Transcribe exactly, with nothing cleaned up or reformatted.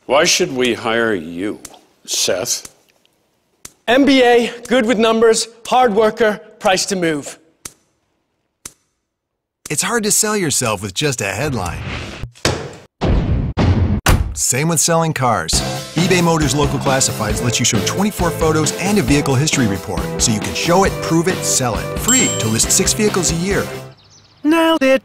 Why should we hire you, Seth? M B A, good with numbers, hard worker, price to move. It's hard to sell yourself with just a headline. Same with selling cars. eBay Motors Local Classifieds lets you show twenty-four photos and a vehicle history report, so you can show it, prove it, sell it. Free to list six vehicles a year. Nailed it!